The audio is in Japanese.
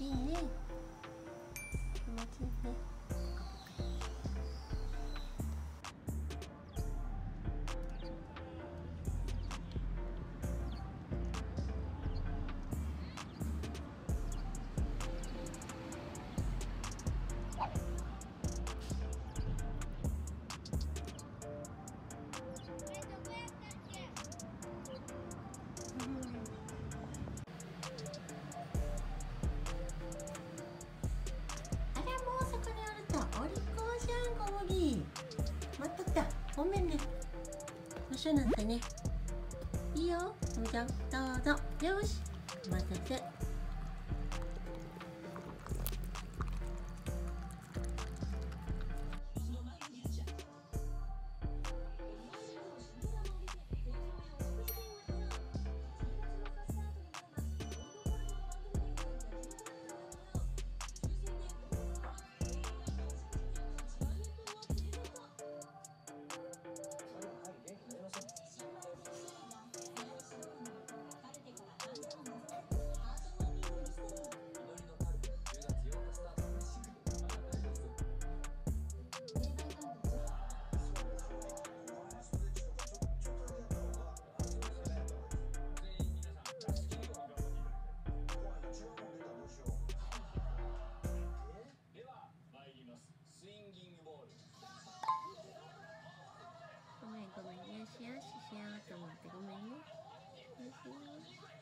いね。気持ちいいね。待っとった。ごめんね。一緒なんてね。いいよ。ともちゃん、どうぞ。よし。お待たせ。ごめんよしよししようと思ってごめんね。よしよし。